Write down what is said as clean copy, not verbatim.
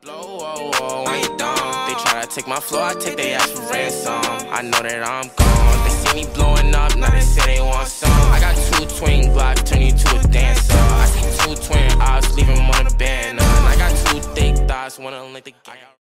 Blow, whoa, whoa, ain't dumb. They try to take my flow, I take their ass for ransom. I know that I'm gone. They see me blowing up, now they say they want some. I got 2 twin Glocks, turn you to a dancer. I see 2 twin eyes, leave 'em on a banner. I got 2 thick thighs, wanna link the gang.